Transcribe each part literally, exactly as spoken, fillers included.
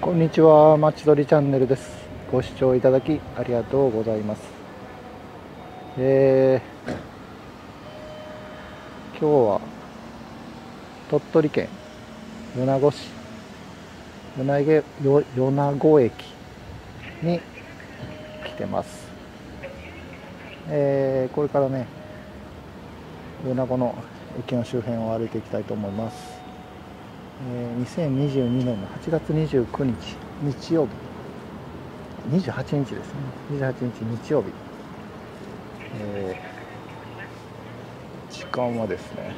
こんにちは、まちどりチャンネルです。ご視聴いただきありがとうございます。えー、今日は鳥取県米子市米子駅に来てます。えー、これからね、米子の駅の周辺を歩いていきたいと思います。えー、にせんにじゅうにねんのはちがつにじゅうくにち日曜日、にじゅうはちにちですね、にじゅうはちにち日曜日、えー、時間はですね、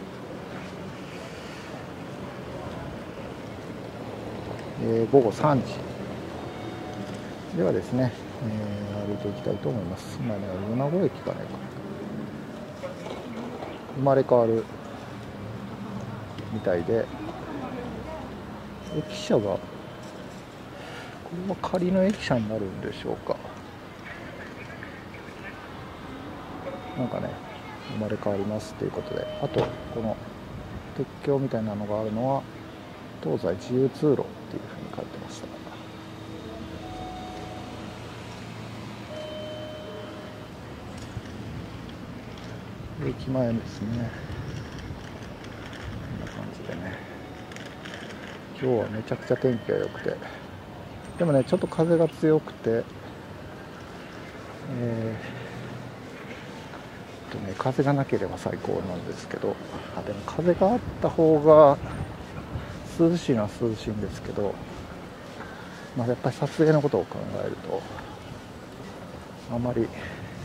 えー、ごごさんじではですね、えー、歩いていきたいと思います。今ね、米子駅かね、生まれ変わるみたいで、駅舎が、これは仮の駅舎になるんでしょうか。なんかね、生まれ変わりますということで、あとこの鉄橋みたいなのがあるのは東西自由通路っていうふうに書いてました。駅前ですね。こんな感じでね、今日はめちゃくちゃ天気が良くて、でもね、ちょっと風が強くて、えー、とね、風がなければ最高なんですけど、あ、でも風があった方が涼しいのは涼しいんですけど、まあ、やっぱり撮影のことを考えると、あまり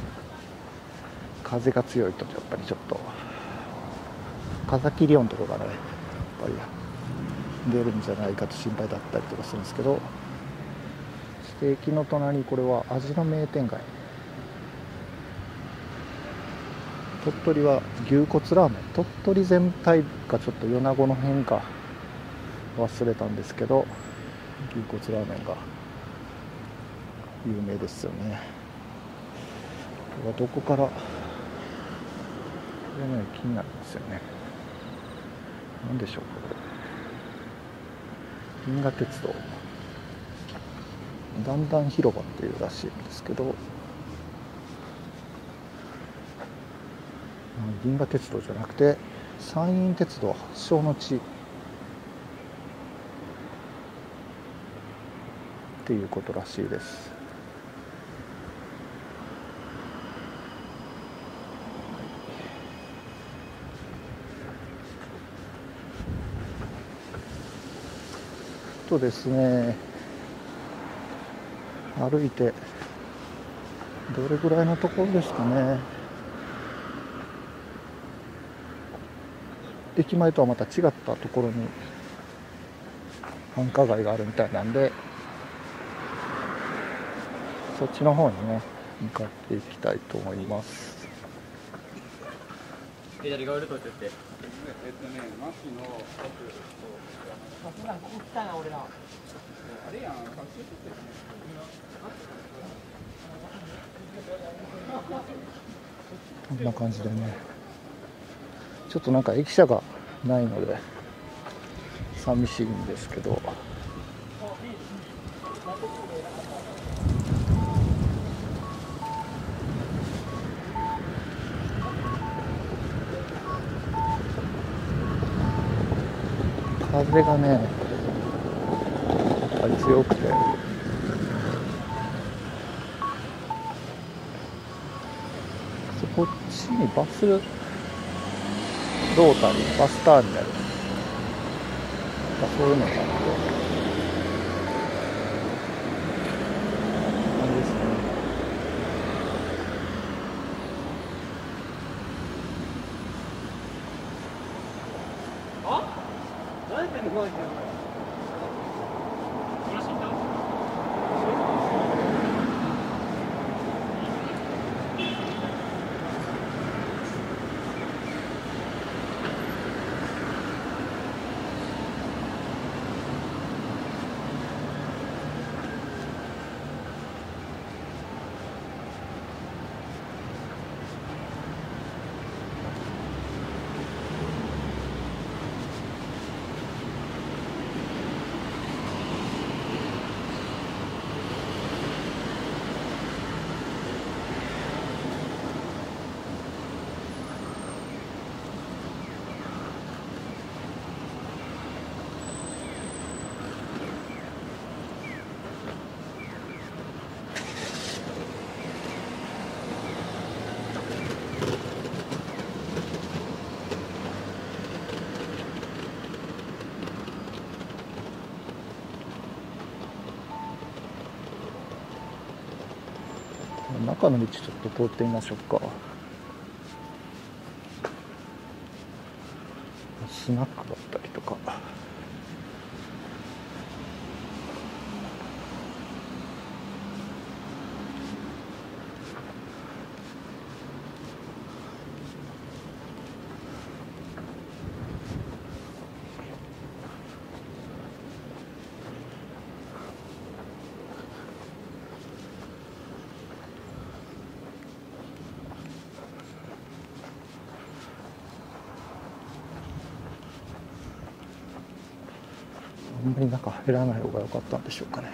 風が強いとやっぱりちょっと風切り音とかがね、やっぱり出るんじゃないかと心配だったりとかするんですけど、そして駅の隣にこれは味の名店街、鳥取は牛骨ラーメン、鳥取全体かちょっと米子の辺か忘れたんですけど、牛骨ラーメンが有名ですよね。これはどこから、これね、気になるんですよね。何でしょうか、これ。銀河鉄道だんだん広場っていうらしいんですけど、銀河鉄道じゃなくて山陰鉄道発祥の地っていうことらしいです。とですね、歩いてどれぐらいのところですかね。駅前とはまた違ったところに繁華街があるみたいなんで、そっちの方にね向かっていきたいと思います。 左側で撮ってって。えっとね、マキの奥。さすがここ来たな俺ら。あれやん、撮影撮ってるね。 こんな感じでね、ちょっとなんか駅舎がないので寂しいんですけど、風がねやっぱり強くて、こっちにバスロータリー、バスターミナル、そういうのがあって感じですね。 あ？何やってんの？ 中の道ちょっと通ってみましょうか。スナックだったりとか。あんまり中入らない方が良かったんでしょうかね。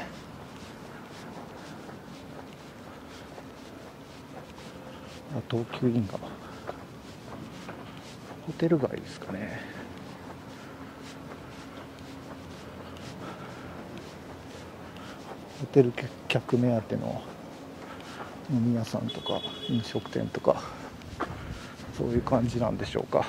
あ、東急銀河、ホテル街ですかね。ホテル客目当ての飲み屋さんとか飲食店とか、そういう感じなんでしょうか。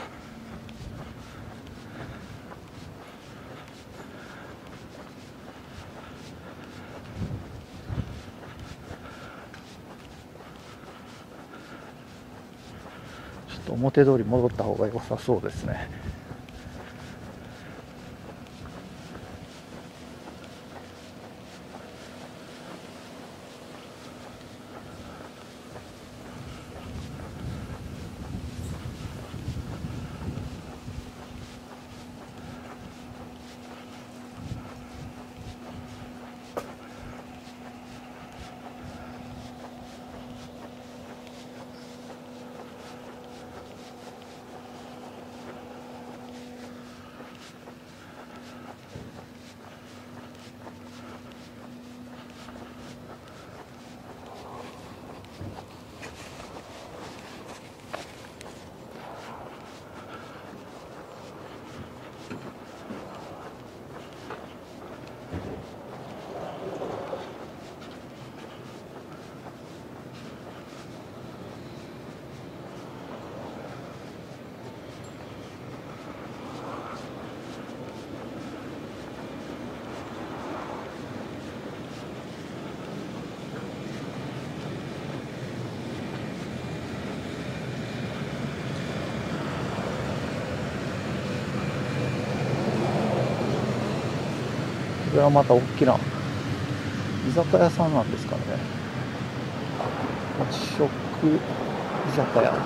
表通り戻った方が良さそうですね。これはまた大きな居酒屋さんなんですかね。和食居酒屋。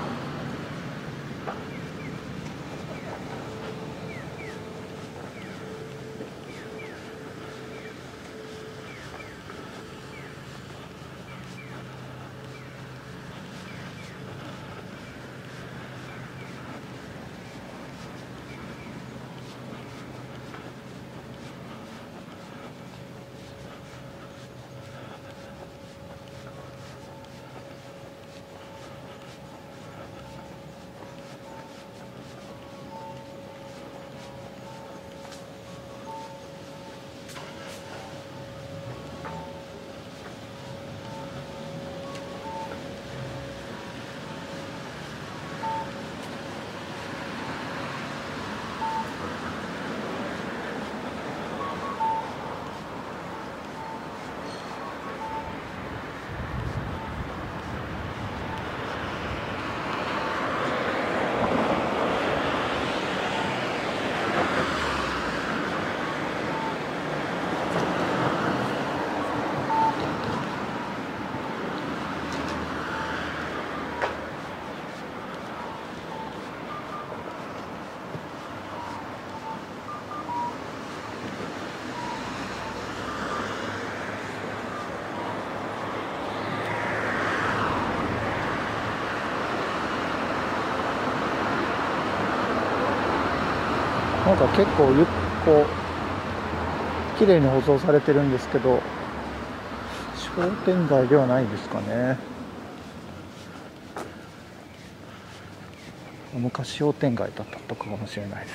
なんか結構ゆっこう綺麗に舗装されてるんですけど、商店街ではないですかね。昔商店街だったかもしれないです。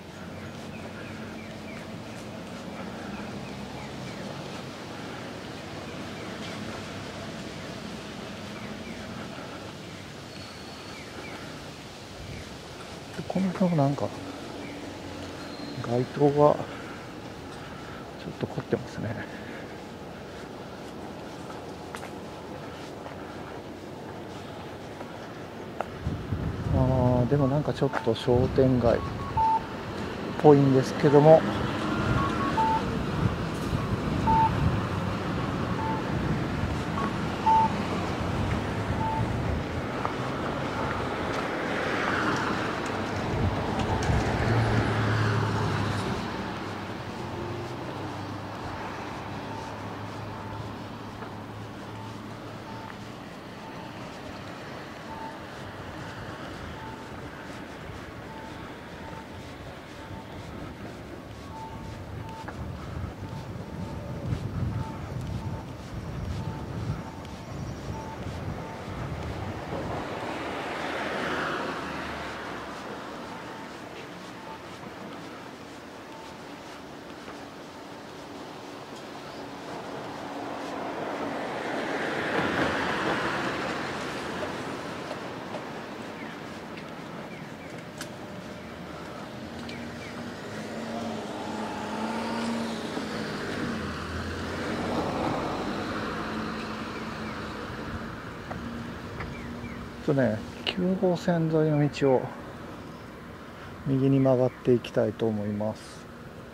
この辺はなんか街灯がちょっと凝ってますね。 あでもなんかちょっと商店街っぽいんですけども、とね、きゅう号線沿いの道を右に曲がっていきたいと思います。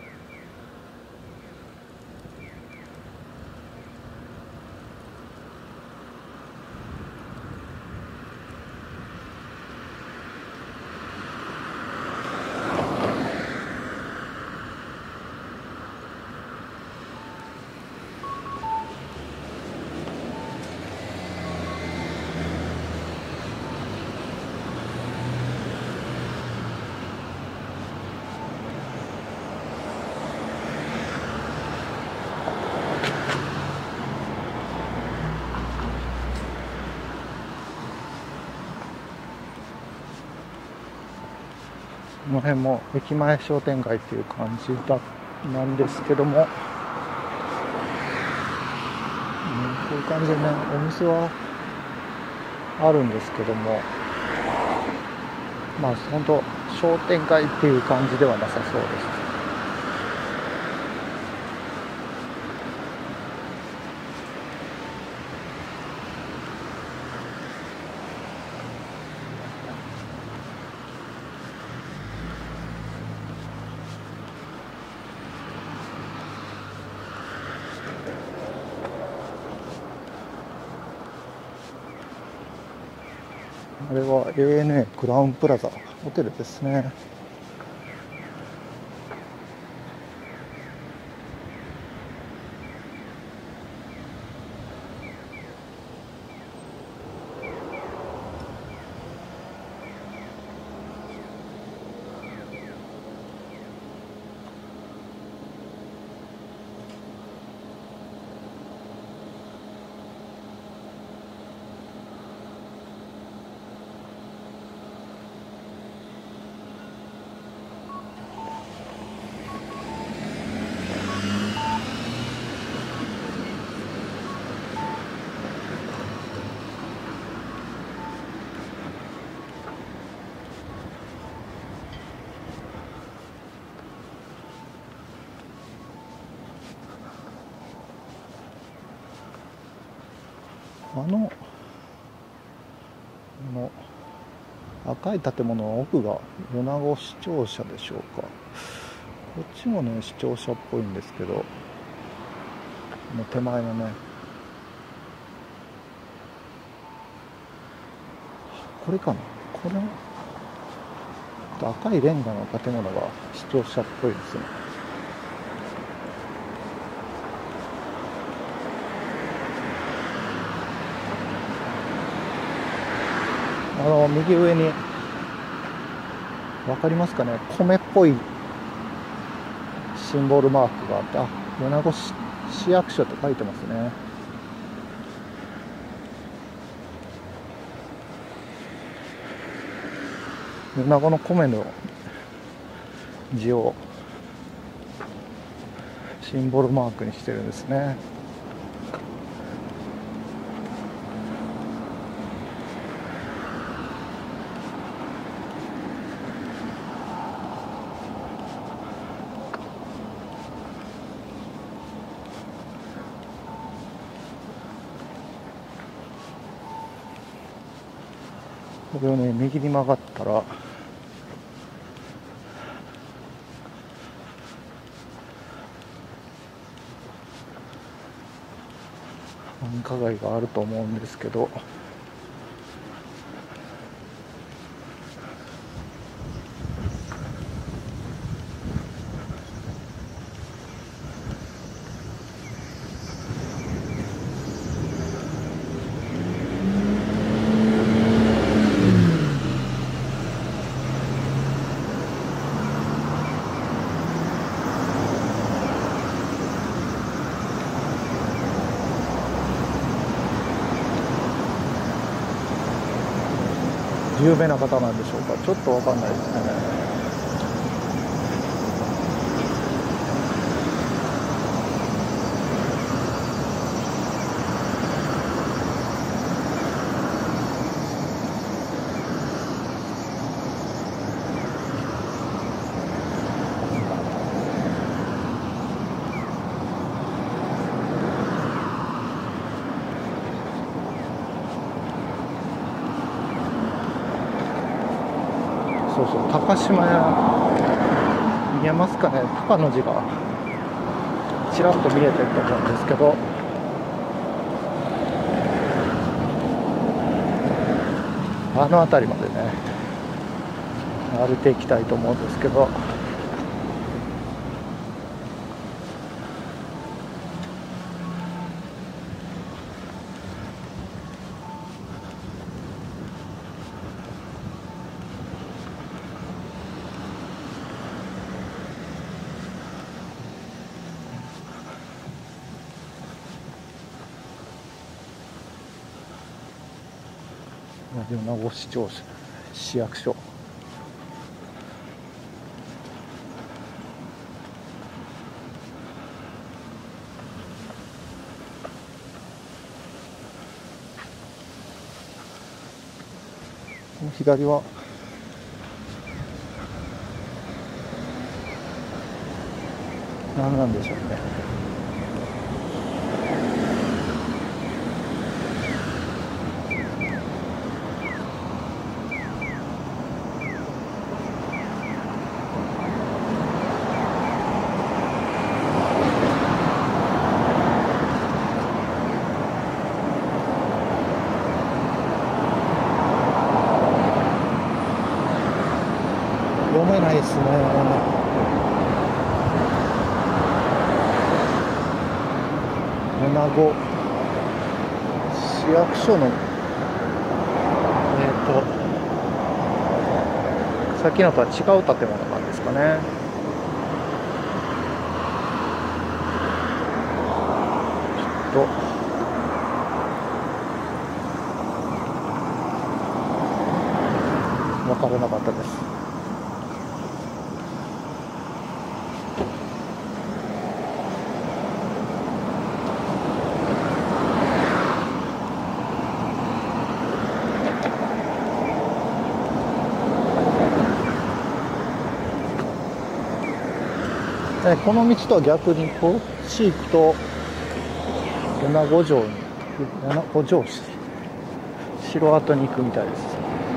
この辺も駅前商店街っていう感じだなんですけども、うん、こういう感じでね、お店はあるんですけども、まあ本当商店街っていう感じではなさそうです。あれは エーエヌエー クラウンプラザホテルですね。あのあの赤い建物の奥が米子市庁舎でしょうか。こっちもね市庁舎っぽいんですけど、この手前のね、これかな、これ赤いレンガの建物が市庁舎っぽいですね。あの右上に分かりますかね、米っぽいシンボルマークがあって、あ、米子市市役所って書いてますね。米子の米の字をシンボルマークにしてるんですね。 これをね右に曲がったら繁華街があると思うんですけど、有名な方なんでしょうか、ちょっとわかんないですね。そうそう、高島屋見えますかね、高の字がちらっと見えてると思うんですけど、あの辺りまでね歩いていきたいと思うんですけど、米子市庁市役所、この左は何なんでしょうね。読めないですね。米子市役所のえっとさっきのとは違う建物なんですかね。ちょっと分からなかったです。この道とは逆にこう市行くと米子城に米子城市城跡に行くみたいです。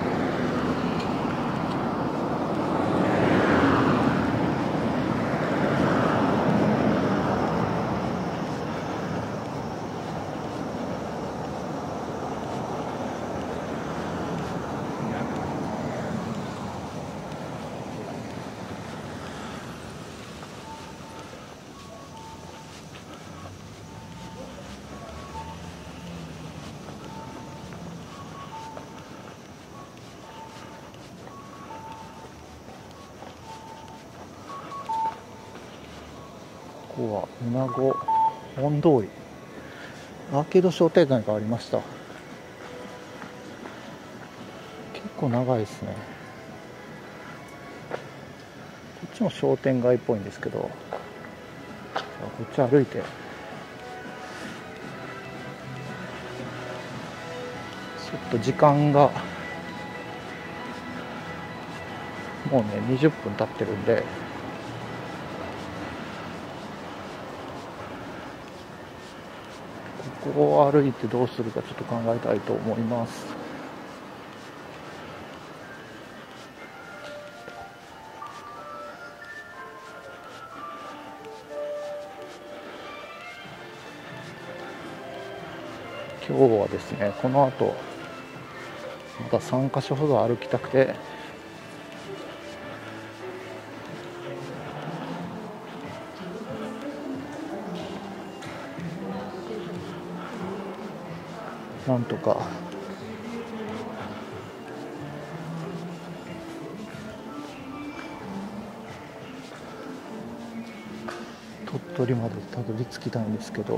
ここは米子本通り、アーケード商店街がありました。結構長いですね。こっちも商店街っぽいんですけど、こっち歩いてちょっと時間がもうねにじゅっぷん経ってるんで、ここを歩いてどうするかちょっと考えたいと思います。 今日はですね、この後またさんかしょほど歩きたくて、なんとか鳥取までたどり着きたいんですけど、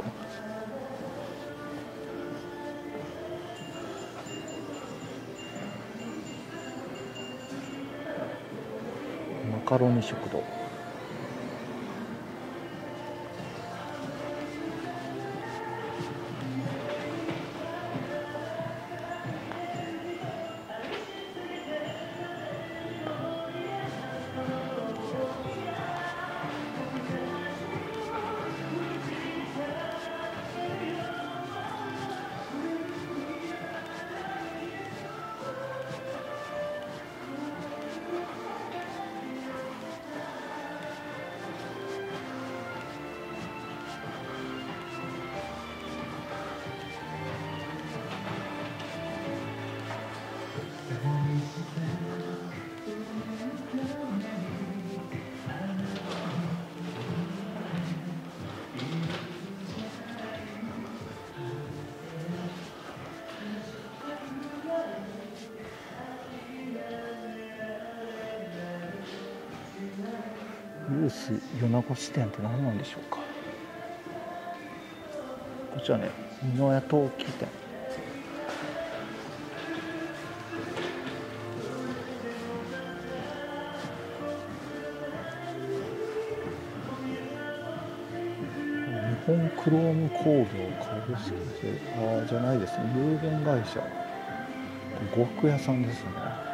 マカロニ食堂。ユース米子支店って何なんでしょうか。こちらね、美濃屋陶器店。日本クローム工業株式会社、ああじゃないですね、有限会社呉服屋さんですね。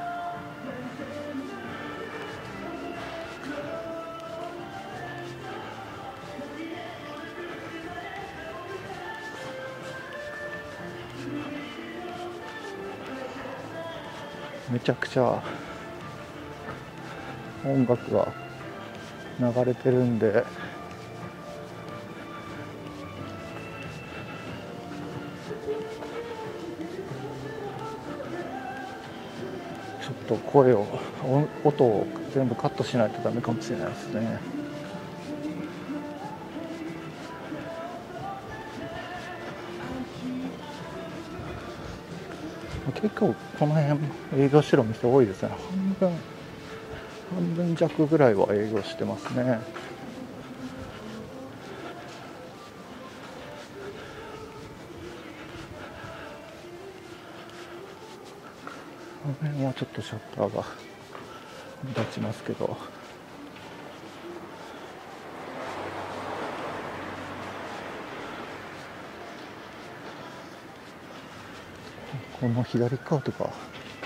めちゃくちゃ音楽が流れてるんで、ちょっと声を音を全部カットしないとダメかもしれないですね。結構この辺営業してるお店多いですね。半分半分弱ぐらいは営業してますね。この辺はちょっとシャッターが目立ちますけど、この左側とか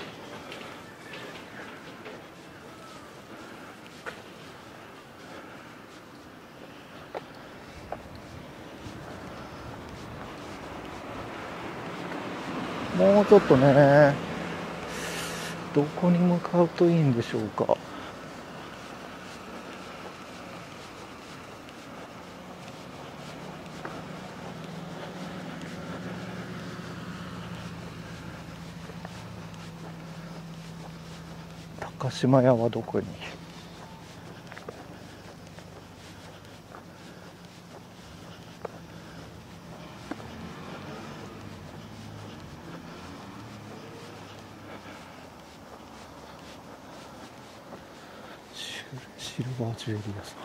もうちょっとね、どこに向かうといいんでしょうか。高島屋はどこに？シルバージュエリー屋さん。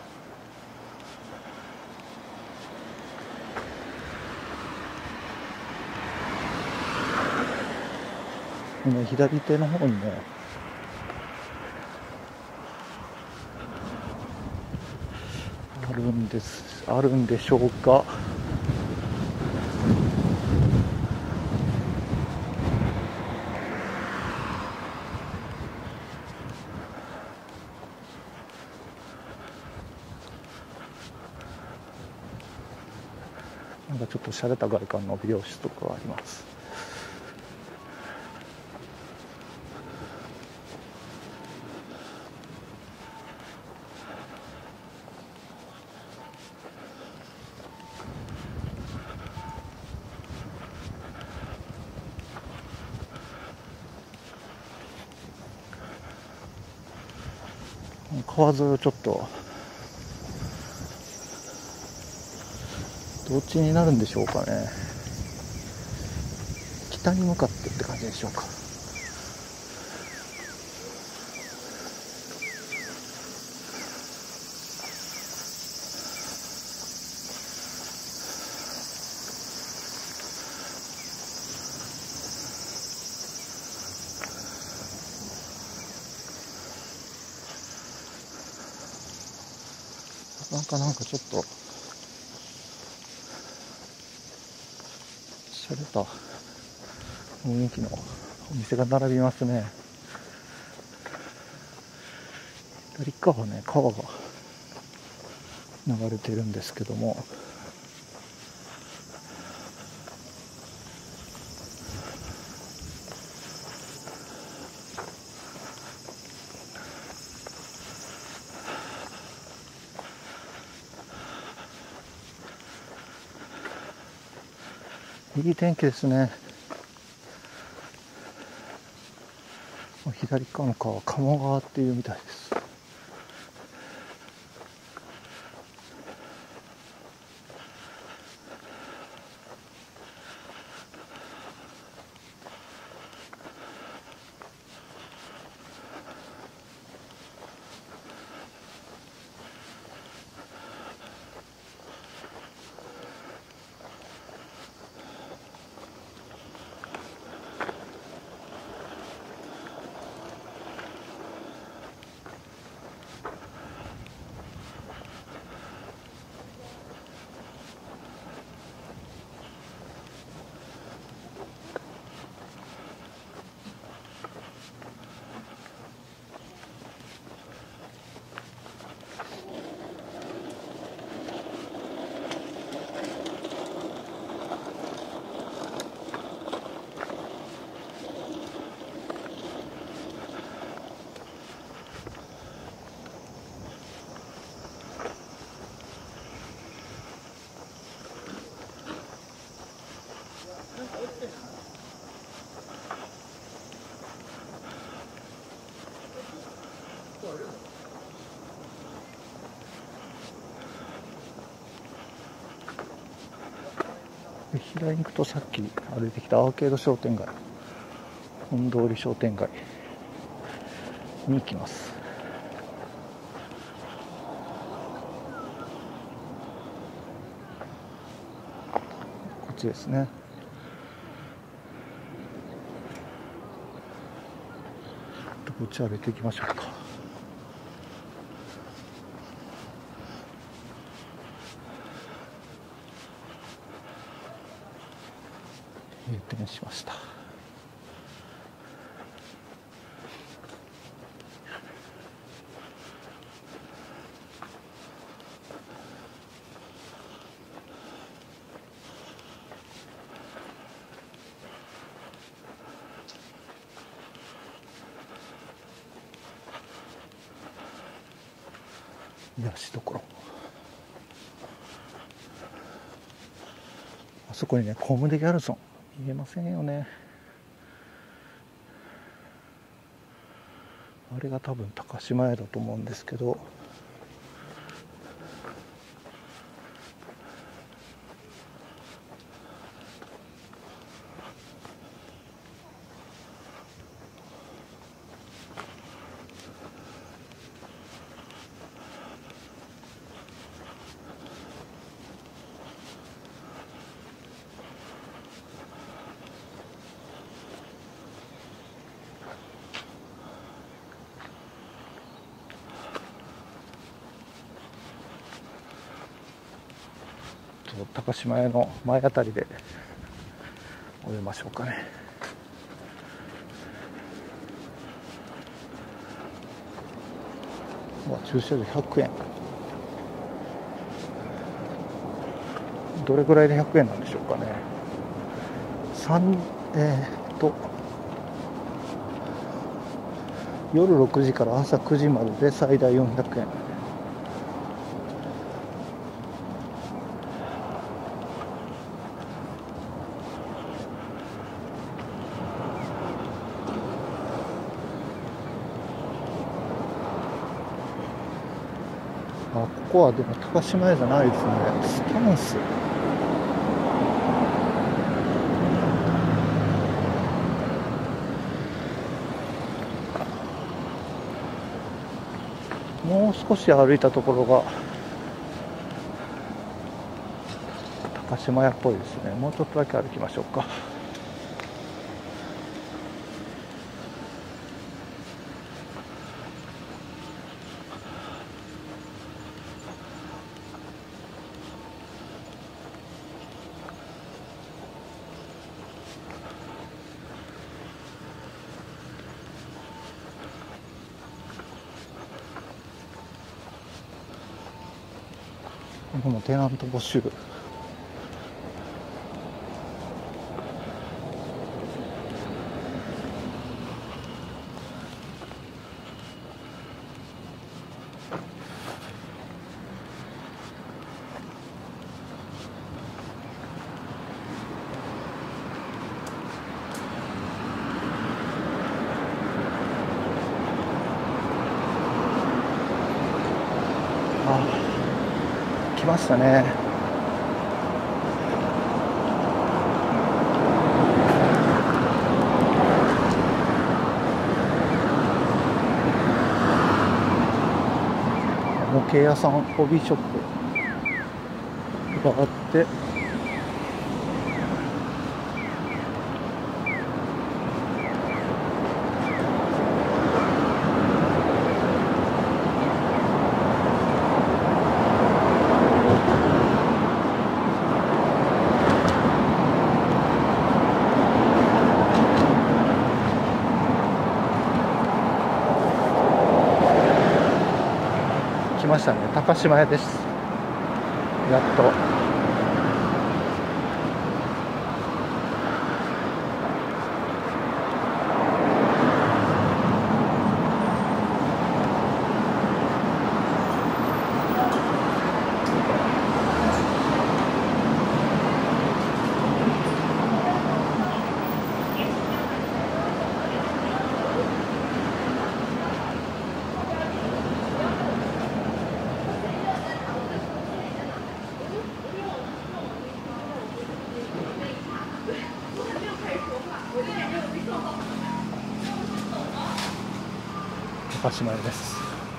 今左手の方にね、あるんですあるんでしょうか。なんかちょっと洒落た外観の美容室とかがあります。 川沿いをちょっとどっちになるんでしょうかね。北に向かってって感じでしょうか。なんかなんかちょっとしゃれた雰囲気のお店が並びますね。左側はね、川が流れてるんですけども、いい天気ですね。左側の川は鴨川っていうみたいです。左に行くとさっき歩いてきたアーケード商店街、本通り商店街に行きます。こっちですね。こっち歩いていきましょうか。閉店しました。癒しどころ。あそこにね、コムデギャルソン見えませんよね。あれが多分高島屋だと思うんですけど、高島屋の前あたりで降りましょうかね。うわ、駐車場ひゃくえん。どれぐらいでひゃくえんなんでしょうかね。三えー、っと夜ろくじから朝くじまでで最大よんひゃくえん。 あ、ここはでも高島屋じゃないですね。スタンス。もう少し歩いたところが高島屋っぽいですね。もうちょっとだけ歩きましょうか。このテナント募集。来ましたね。模型屋さん、ホビーショップがあって、来ましたね。高島屋です。やっと。高島屋です。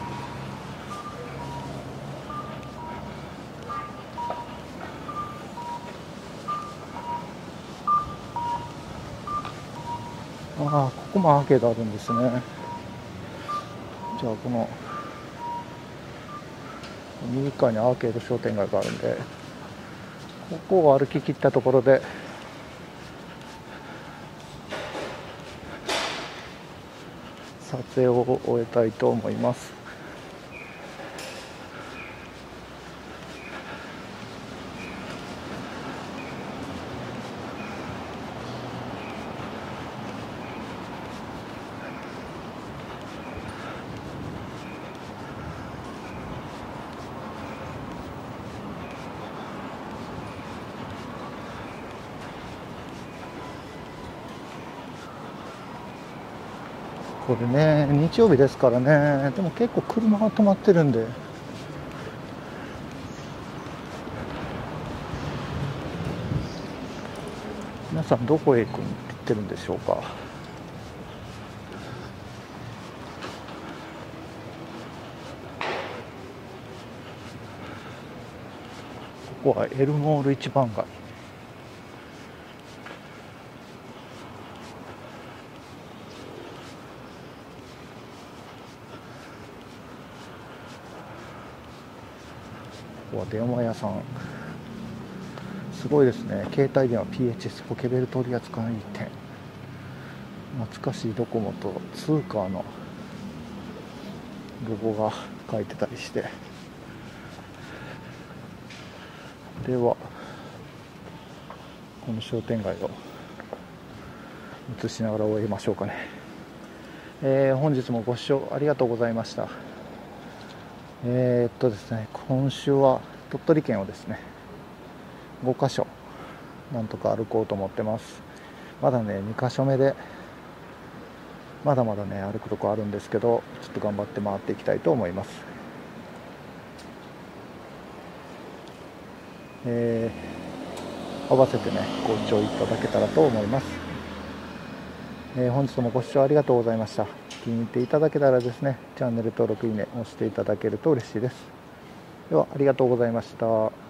ああ、ここもアーケードあるんですね。じゃあこの右側にアーケード商店街があるんで、ここを歩き切ったところで撮影を終えたいと思います。これね、日曜日ですからね。でも結構車が止まってるんで、皆さんどこへ行く行ってるんでしょうか。ここはエルモール一番街。ここは電話屋さん。すごいですね。携帯電話 ピーエイチエス ポケベル取扱店。懐かしいドコモとツーカーのロゴが書いてたりして。ではこの商店街を映しながら終えましょうかね。えー、本日もご視聴ありがとうございました。えー、っとですね今週は鳥取県をですねごかしょなんとか歩こうと思ってます。まだねにかしょめでまだまだね歩くとこあるんですけど、ちょっと頑張って回っていきたいと思います。 えー、合わせてねご視聴いただけたらと思います。えー、本日もご視聴ありがとうございました。気に入っていただけたらですね、チャンネル登録、いいね押していただけると嬉しいです。ではありがとうございました。